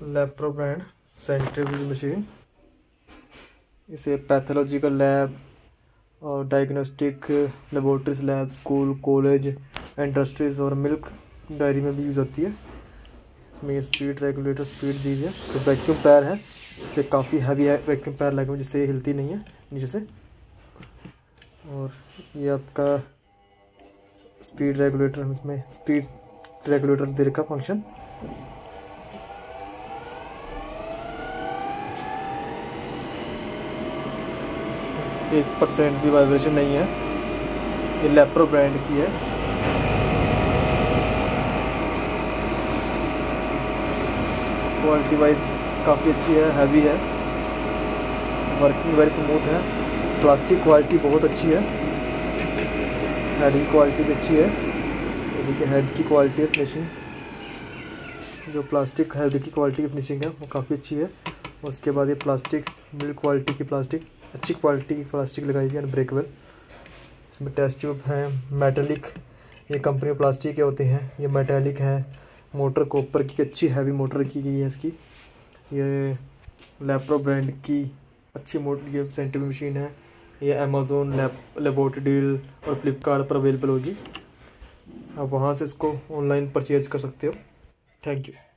Laparo brand centrifuge machine. इसे pathological lab और diagnostic laboratories lab, school, college, industries और milk dairy में भी यूज़ होती है। इसमें ये स्पीड रेगुलेटर स्पीड दी हुई है। तो वैक्यूम पैर है, इसे काफ़ी हैवी है वैक्यूम पैर लगे हुए, जिससे ये हिलती नहीं है नीचे से। और ये आपका स्पीड रेगुलेटर, इसमें स्पीड रेगुलेटर दे रखा फंक्शन। एक % भी वाइब्रेशन नहीं है। ये लैप्रो ब्रांड की है। क्वालिटी वाइज काफ़ी अच्छी है, हैवी है, वर्किंग वेरी स्मूथ है। प्लास्टिक क्वालिटी बहुत अच्छी है, हेड की क्वालिटी भी अच्छी है। ये देखिए हेड की क्वालिटी है, फिनिशिंग जो प्लास्टिक हेड की क्वालिटी की फिनिशिंग है वो काफ़ी अच्छी है। उसके बाद ये प्लास्टिक बिल्ड क्वालिटी की प्लास्टिक, अच्छी क्वालिटी की प्लास्टिक लगाई हुई है, अनब्रेकेबल। इसमें टेस्ट ट्यूब हैं मेटेलिक, ये कंपनी प्लास्टिक के होते हैं, ये मेटेलिक हैं। मोटर कॉपर की अच्छी हैवी मोटर रखी गई है इसकी। ये लैप्रो ब्रांड की अच्छी मोटर, ये सेंट्रीफ्यूज मशीन है। ये अमेज़ोन लेबोरेटरी डील और फ्लिपकार्ट पर अवेलेबल होगी। आप वहाँ से इसको ऑनलाइन परचेज कर सकते हो। Thank you.